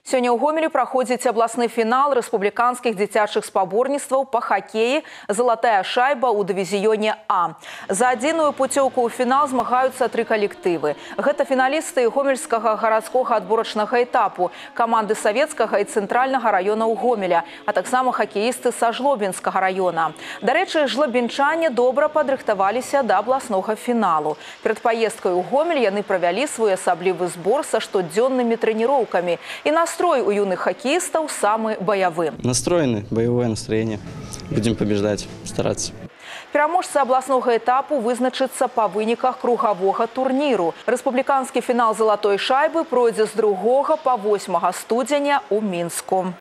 Сёння ў Гомелі праходзіць абласны фінал рэспубліканскіх дзіцячых спаборніцтваў па хакеі «Залатая шайба» ў дывізіёне А. За адзіную пуцёўку ў фінал змагаюцца 3 калектывы. Гэта фіналісты гомельскага гарадскога адборачнага этапу, каманды савецкага і цэнтральнага раёнаў Гомеля, а таксама хакеісты са Жлобінскага раёна. Дарэчы, жлобінчане добра падрыхтаваліся да абласнога фіналу. Перад паездкай у Гомель яны правялі своеасаблівы збор са штодзённымі трэніроўкамі. І настрой у юных хоккеистов самый боевой. Настроены, боевое настроение. Будем побеждать, стараться. Пераможцы абласнога этапу вызначыцца па выніках кругавога турніру. Рэспубліканскі фінал «Залатой шайбы» пройдзе з 2 па 8 студзеня ў Мінску.